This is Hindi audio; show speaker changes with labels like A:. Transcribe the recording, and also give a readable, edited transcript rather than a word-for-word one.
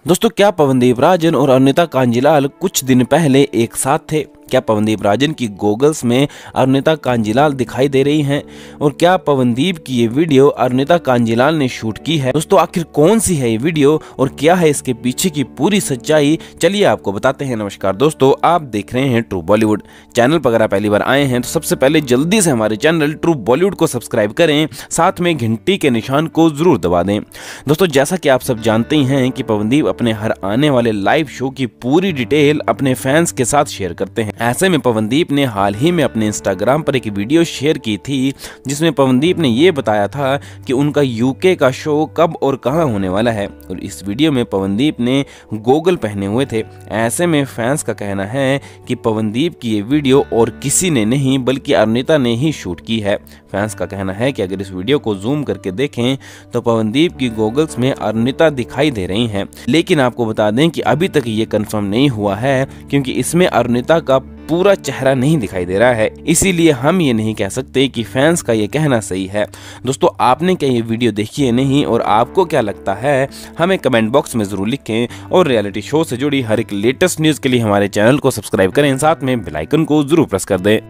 A: दोस्तों, क्या पवनदीप राजन और अरुणिता कांजीलाल कुछ दिन पहले एक साथ थे? क्या पवनदीप राजन की गॉगल्स में अरुणिता कांजीलाल दिखाई दे रही हैं? और क्या पवनदीप की ये वीडियो अरुणिता कांजीलाल ने शूट की है? दोस्तों, आखिर कौन सी है ये वीडियो और क्या है इसके पीछे की पूरी सच्चाई, चलिए आपको बताते हैं। नमस्कार दोस्तों, आप देख रहे हैं ट्रू बॉलीवुड। चैनल पर अगर आप पहली बार आए हैं तो सबसे पहले जल्दी से हमारे चैनल ट्रू बॉलीवुड को सब्सक्राइब करें, साथ में घंटी के निशान को जरूर दबा दें। दोस्तों, जैसा कि आप सब जानते ही हैं कि पवनदीप अपने हर आने वाले लाइव शो की पूरी डिटेल अपने फैंस के साथ शेयर करते हैं। ऐसे में पवनदीप ने हाल ही में अपने इंस्टाग्राम पर एक वीडियो शेयर की थी जिसमें पवनदीप ने ये बताया था कि उनका यूके का शो कब और कहां होने वाला है। और इस वीडियो में पवनदीप ने गॉगल पहने हुए थे। ऐसे में फैंस का कहना है कि पवनदीप की ये वीडियो और किसी ने नहीं बल्कि अरुणिता ने ही शूट की है। फैंस का कहना है कि अगर इस वीडियो को जूम करके देखें तो पवनदीप की गॉगल्स में अरुणिता दिखाई दे रही हैं। लेकिन आपको बता दें कि अभी तक ये कंफर्म नहीं हुआ है क्योंकि इसमें अरुणिता का पूरा चेहरा नहीं दिखाई दे रहा है, इसीलिए हम ये नहीं कह सकते कि फैंस का ये कहना सही है। दोस्तों, आपने क्या ये वीडियो देखी है नहीं और आपको क्या लगता है, हमें कमेंट बॉक्स में जरूर लिखें। और रियलिटी शो से जुड़ी हर एक लेटेस्ट न्यूज के लिए हमारे चैनल को सब्सक्राइब करें, साथ में बेल आइकन को जरूर प्रेस कर दें।